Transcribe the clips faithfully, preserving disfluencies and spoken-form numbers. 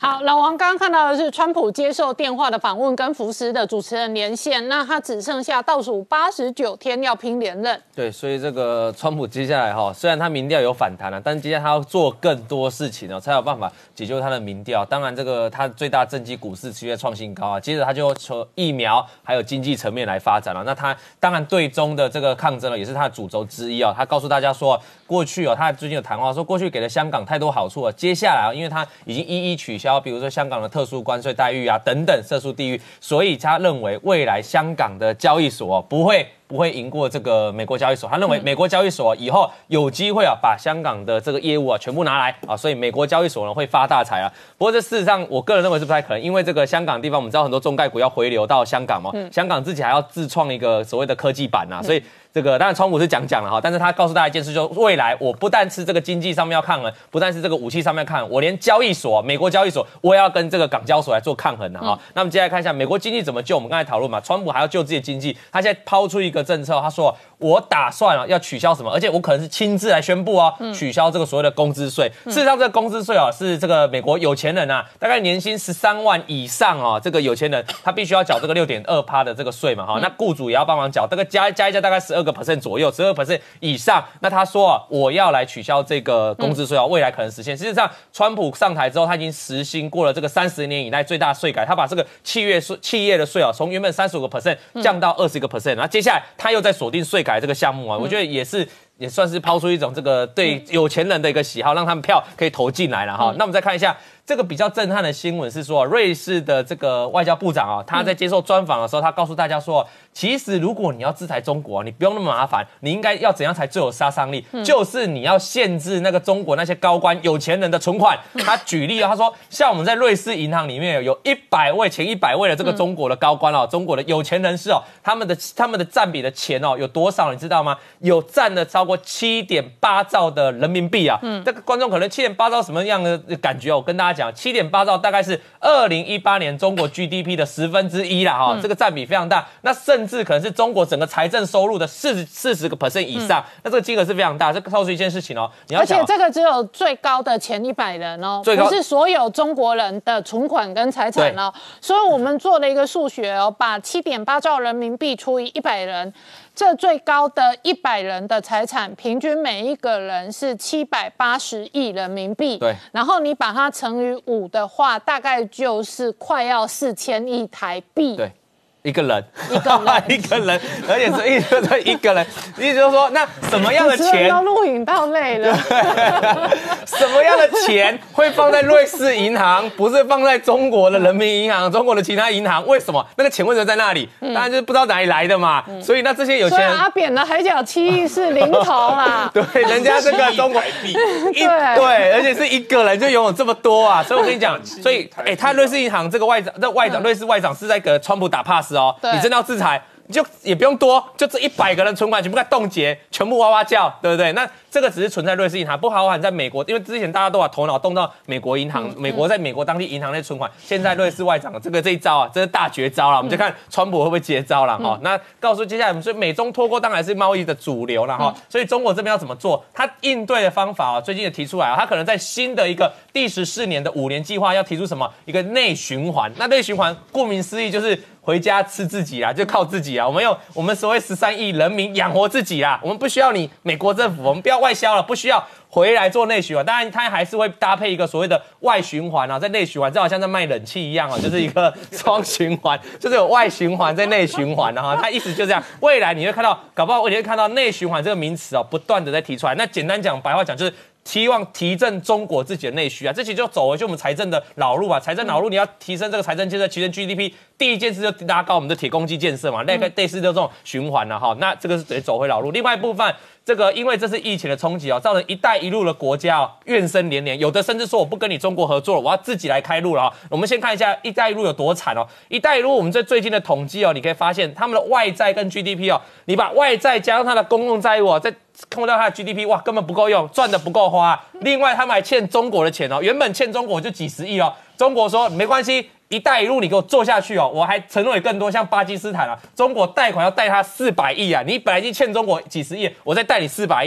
好，老王刚刚看到的是川普接受电话的访问，跟福斯的主持人连线，那他只剩下倒数八十九天要拼连任。 对，所以这个川普接下来哈，虽然他民调有反弹了、啊，但接下来他要做更多事情哦，才有办法解救他的民调。当然，这个他最大政绩股市持续在创新高啊，接着他就从疫苗还有经济层面来发展了、啊。那他当然对中的这个抗争呢，也是他的主轴之一哦。他告诉大家说，过去哦，他最近有谈话说，过去给了香港太多好处了，接下来啊，因为他已经一一取消，比如说香港的特殊关税待遇啊等等涉殊地域，所以他认为未来香港的交易所、哦、不会。不会赢过这个美国交易所，他认为美国交易所以后有机会啊，把香港的这个业务啊全部拿来啊，所以美国交易所呢会发大财啊。不过这事实上，我个人认为是不太可能，因为这个香港地方我们知道很多中概股要回流到香港嘛，嗯、香港自己还要自创一个所谓的科技版啊，所以。这个当然，川普是讲讲了哈，但是他告诉大家一件事，就是未来我不但是这个经济上面要抗衡，不但是这个武器上面抗衡，我连交易所，美国交易所，我也要跟这个港交所来做抗衡的哈。嗯、那么接下来看一下美国经济怎么救，我们刚才讨论嘛，川普还要救自己的经济，他现在抛出一个政策，他说我打算啊要取消什么，而且我可能是亲自来宣布哦，取消这个所谓的工资税。嗯、事实上，这个工资税啊是这个美国有钱人啊，大概年薪十三万以上哦，这个有钱人他必须要缴这个六点二趴的这个税嘛哈，嗯、那雇主也要帮忙缴，这个加加一加大概十二个 percent 左右。十二 percent 以上，那他说啊，我要来取消这个工资税啊，未来可能实现。事实上，川普上台之后，他已经实行过了这个三十年以来最大税改，他把这个企业税企业的税啊，从原本三十五个 percent 降到二十个 percent， 然后接下来他又在锁定税改这个项目啊，我觉得也是。也算是抛出一种这个对有钱人的一个喜好，让他们票可以投进来了哈。嗯、那我们再看一下这个比较震撼的新闻是说，瑞士的这个外交部长啊，他在接受专访的时候，他告诉大家说，其实如果你要制裁中国，你不用那么麻烦，你应该要怎样才最有杀伤力？嗯、就是你要限制那个中国那些高官有钱人的存款。他举例啊，他说，像我们在瑞士银行里面有一百位前一百位的这个中国的高官哦，中国的有钱人士哦，他们的他们的占比的钱哦有多少？你知道吗？有占了超过七点八兆的人民币啊！嗯，这个观众可能七点八兆什么样的感觉？我跟大家讲，七点八兆大概是二零一八年中国 G D P 的十分之一啦，哈、嗯，这个占比非常大。那甚至可能是中国整个财政收入的四十四十个 percent 以上，嗯、那这个金额是非常大。这告诉一件事情哦，你要想、哦， 而且这个只有最高的前一百人哦，不是所有中国人的存款跟财产哦。所以我们做了一个数学哦，把七点八兆人民币除以一百人。这最高的一百人的财产，平均每一个人是七百八十亿人民币。 对， 然后你把它乘以五的话，大概就是快要四千亿台币。 对。一个人， 一个人， 一个人，而且是一个一个人，意思就是说，那什么样的钱？ 都录影到累了。 什么样的钱会放在瑞士银行，不是放在中国的人民银行、中国的其他银行？为什么？那个钱为什么在那里？嗯、当然就是不知道哪里来的嘛。嗯、所以那这些有钱人， 所以阿扁的海角七亿是零头啦。 对，人家这个中国一对，对，而且是一个人就拥有这么多啊。所以我跟你讲，所以哎、欸，他瑞士银行这个外长，这外长，瑞士外长是在给川普打 pass。哦，你真的要制裁，你就也不用多，就这一百个人存款全部给冻结，全部哇哇叫，对不对？那这个只是存在瑞士银行，不包含在美国，因为之前大家都把头脑动到美国银行，嗯、美国在美国当地银行内存款，现在瑞士外长这个这一招啊，这是大绝招了，我们就看川普会不会接招了哈。嗯、那告诉接下来，所以美中脱钩当然是贸易的主流了哈，嗯、所以中国这边要怎么做？他应对的方法啊，最近也提出来啊，他可能在新的一个第十四年的五年计划要提出什么一个内循环。那内循环顾名思义就是回家吃自己啦，就靠自己啊！我们用我们所谓十三亿人民养活自己啦，我们不需要你美国政府，我们不要外销了，不需要回来做内循环。当然，它还是会搭配一个所谓的外循环啊，在内循环，这好像在卖冷气一样啊，就是一个双循环，就是有外循环在内循环的哈。它意思就这样，未来你会看到，搞不好你会看到内循环这个名词哦，不断的在提出来。那简单讲，白话讲就是。希望提振中国自己的内需啊，这其实就走回去我们财政的老路啊。财政老路，你要提升这个财政建设，提升 G D P， 第一件事就拉高我们的铁公鸡建设嘛，类类似就这种循环了、啊、哈。那这个是得走回老路。另外一部分，这个因为这是疫情的冲击哦，造成“一带一路”的国家哦怨声连连，有的甚至说我不跟你中国合作了，我要自己来开路了哈。我们先看一下“一带一路”有多惨哦。“一带一路”我们在最近的统计哦，你可以发现他们的外债跟 G D P 哦，你把外债加上它的公共债务哦，在看到它的 G D P， 哇，根本不够用，赚的不够花。另外，他们还欠中国的钱哦，原本欠中国就几十亿哦。中国说没关系，一带一路你给我做下去哦，我还承诺你更多，像巴基斯坦啊，中国贷款要贷他四百亿啊，你本来已经欠中国几十亿，我再贷你四百亿。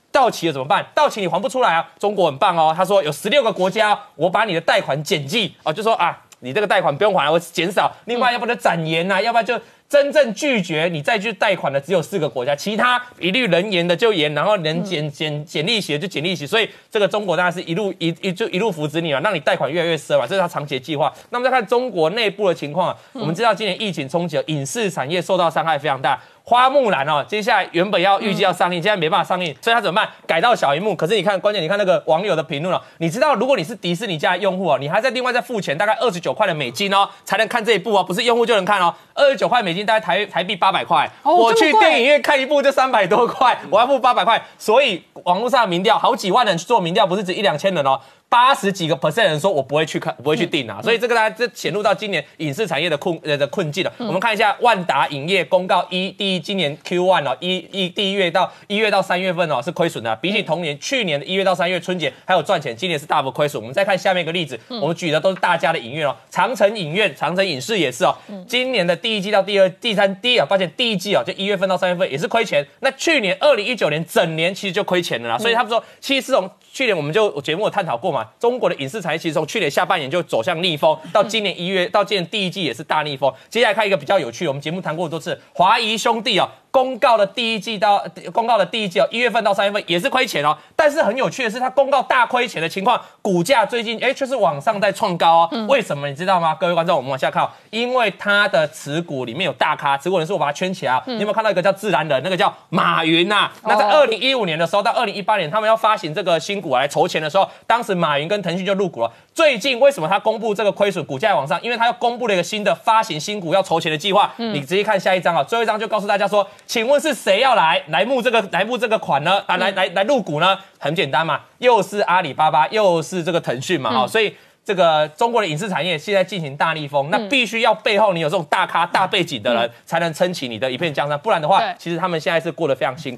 到期了怎么办？到期你还不出来啊？中国很棒哦，他说有十六个国家，我把你的贷款减记哦，就说啊，你这个贷款不用还了，我减少。另外，要不然就展延呐、啊，要不然就真正拒绝你再去贷款的只有四个国家，其他一律能延的就延，然后能减减减利息的就减利息。所以这个中国当然是一路一一就一路扶持你嘛，让你贷款越来越深嘛，这是他长期的计划。那么再看中国内部的情况啊，我们知道今年疫情冲击，影视产业受到伤害非常大。花木兰哦，接下来原本要预计要上映，现在没办法上映，所以他怎么办？改到小荧幕。可是你看，关键你看那个网友的评论哦，你知道如果你是迪士尼家的用户哦，你还在另外再付钱大概二十九块的美金哦，才能看这一部哦，不是用户就能看哦，二十九块美金大概台台币八百块， 哦、 我去电影院看一部就三百多块，我要付八百块，所以网络上的民调好几万人去做民调，不是指一两千人哦。八十几个 percent 人说我不会去看，不会去订啊，嗯、所以这个大家这显露到今年影视产业的困呃的困境了。嗯、我们看一下万达影业公告一第一今年 Q 一 哦，一一第一月到一月到三月份哦是亏损的，比起同年去年的一月到三月春节还有赚钱，今年是大幅亏损。我们再看下面一个例子，嗯、我们举的都是大家的影院哦，长城影院、长城影视也是哦，嗯、今年的第一季到第二、第三、第啊，抱歉第一季哦，就一月份到三月份也是亏钱。那去年二零一九年整年其实就亏钱了啦，所以他们说其实从去年我们就节目有探讨过嘛，中国的影视产业其实从去年下半年就走向逆风，到今年一月，到今年第一季也是大逆风。接下来看一个比较有趣的，我们节目谈过很多次，华谊兄弟哦，公告的第一季到公告的第一季哦，一月份到三月份也是亏钱哦。但是很有趣的是，它公告大亏钱的情况，股价最近哎却是往上在创高哦。嗯、为什么你知道吗？各位观众，我们往下看、哦，因为它的持股里面有大咖，持股人数我把它圈起来、哦嗯、你有没有看到一个叫自然人，那个叫马云呐、啊？那在二零一五年的时候到二零一八年，他们要发行这个新股来筹钱的时候，当时马云跟腾讯就入股了。最近为什么他公布这个亏损，股价往上？因为他要公布了一个新的发行新股要筹钱的计划。嗯、你直接看下一章啊，最后一章就告诉大家说，请问是谁要来来募这个来募这个款呢？啊，来来来入股呢？很简单嘛，又是阿里巴巴，又是这个腾讯嘛，哈、嗯，所以。这个中国的影视产业现在进行大逆风，那必须要背后你有这种大咖大背景的人，才能撑起你的一片江山，不然的话，其实他们现在是过得非常辛苦。